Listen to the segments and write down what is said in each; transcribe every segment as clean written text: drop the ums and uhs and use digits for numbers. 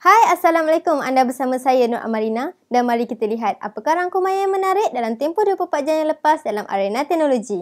Hai, Assalamualaikum. Anda bersama saya Nur Amarina dan mari kita lihat apakah rangkuman yang menarik dalam tempoh 24 jam yang lepas dalam arena teknologi.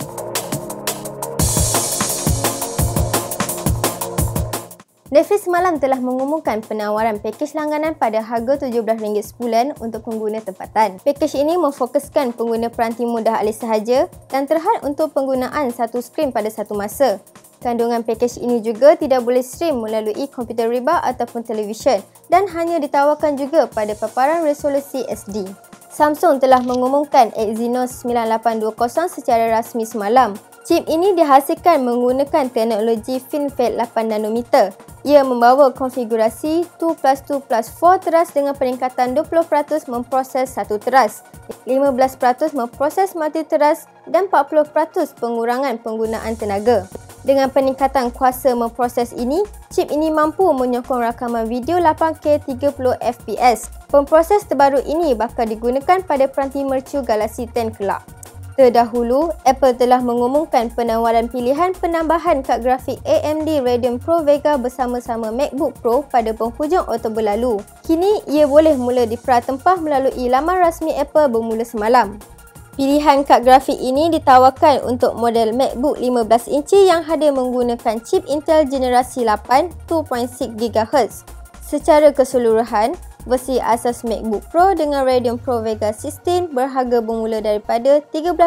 Netflix semalam telah mengumumkan penawaran pakej langganan pada harga RM17 sebulan untuk pengguna tempatan. Pakej ini memfokuskan pengguna peranti mudah alih sahaja dan terhad untuk penggunaan satu skrin pada satu masa. Kandungan pakej ini juga tidak boleh stream melalui komputer riba ataupun televisyen dan hanya ditawarkan juga pada paparan resolusi SD. Samsung telah mengumumkan Exynos 9820 secara rasmi semalam. Chip ini dihasilkan menggunakan teknologi FinFET 8nm. Ia membawa konfigurasi 2+2+4 teras dengan peningkatan 20% memproses satu teras, 15% memproses multi teras dan 40% pengurangan penggunaan tenaga. Dengan peningkatan kuasa memproses ini, chip ini mampu menyokong rakaman video 8K 30fps. Pemproses terbaru ini bakal digunakan pada peranti mercu Galaxy 10 kelak. Terdahulu, Apple telah mengumumkan penawaran pilihan penambahan kad grafik AMD Radeon Pro Vega bersama-sama MacBook Pro pada penghujung Oktober lalu. Kini, ia boleh mula diperatempah melalui laman rasmi Apple bermula semalam. Pilihan kad grafik ini ditawarkan untuk model MacBook 15 inci yang hadir menggunakan chip Intel generasi 8 2.6 GHz. Secara keseluruhan, versi asas MacBook Pro dengan Radeon Pro Vega 16 berharga bermula daripada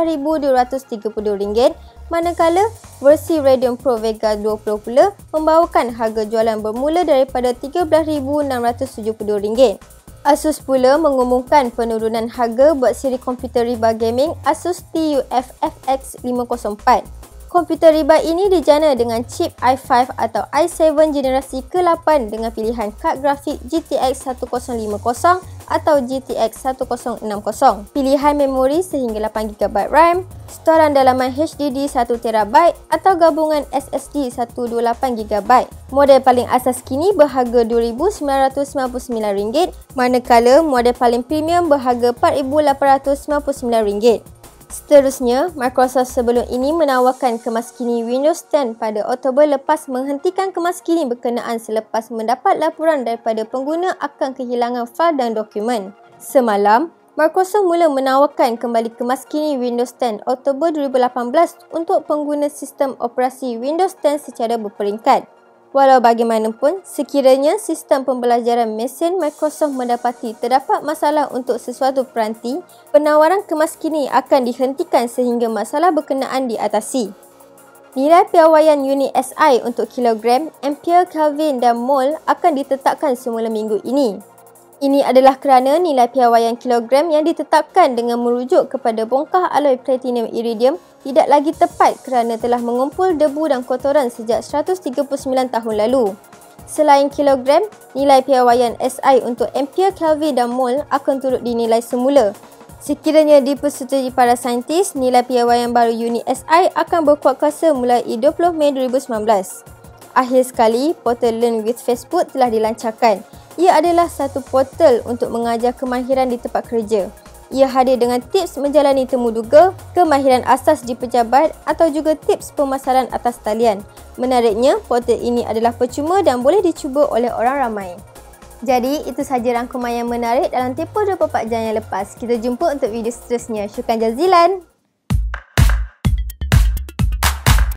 RM3,232, manakala versi Radeon Pro Vega 20 pula membawakan harga jualan bermula daripada RM13,670. Asus pula mengumumkan penurunan harga buat siri komputer riba gaming Asus TUF FX 504. Komputer riba ini dijana dengan chip i5 atau i7 generasi ke-8 dengan pilihan kad grafik GTX 1050 atau GTX 1060. Pilihan memori sehingga 8GB RAM, storan dalaman HDD 1TB atau gabungan SSD 128GB. Model paling asas kini berharga RM2,999, manakala model paling premium berharga RM4,899. Seterusnya, Microsoft sebelum ini menawarkan kemaskini Windows 10 pada Oktober lepas menghentikan kemaskini berkenaan selepas mendapat laporan daripada pengguna akan kehilangan fail dan dokumen. Semalam, Microsoft mula menawarkan kembali kemaskini Windows 10 Oktober 2018 untuk pengguna sistem operasi Windows 10 secara berperingkat. Walau bagaimanapun, sekiranya sistem pembelajaran mesin Microsoft mendapati terdapat masalah untuk sesuatu peranti, penawaran kemaskini akan dihentikan sehingga masalah berkenaan diatasi. Nilai piawaian unit SI untuk kilogram, ampere, Kelvin dan mol akan ditetapkan semula minggu ini. Ini adalah kerana nilai piawaian kilogram yang ditetapkan dengan merujuk kepada bongkah aloi platinum iridium tidak lagi tepat kerana telah mengumpul debu dan kotoran sejak 139 tahun lalu. Selain kilogram, nilai piawaian SI untuk ampere, Kelvin dan mol akan turut dinilai semula. Sekiranya dipersetujui para saintis, nilai piawaian baru unit SI akan berkuat kuasa mulai 20 Mei 2019. Akhir sekali, portal Learn with Facebook telah dilancarkan. Ia adalah satu portal untuk mengajar kemahiran di tempat kerja. Ia hadir dengan tips menjalani temu duga, kemahiran asas di pejabat atau juga tips pemasaran atas talian. Menariknya, portal ini adalah percuma dan boleh dicuba oleh orang ramai. Jadi, itu sahaja rangkuman yang menarik dalam tempoh 24 jam yang lepas. Kita jumpa untuk video seterusnya. Syukran jazilan.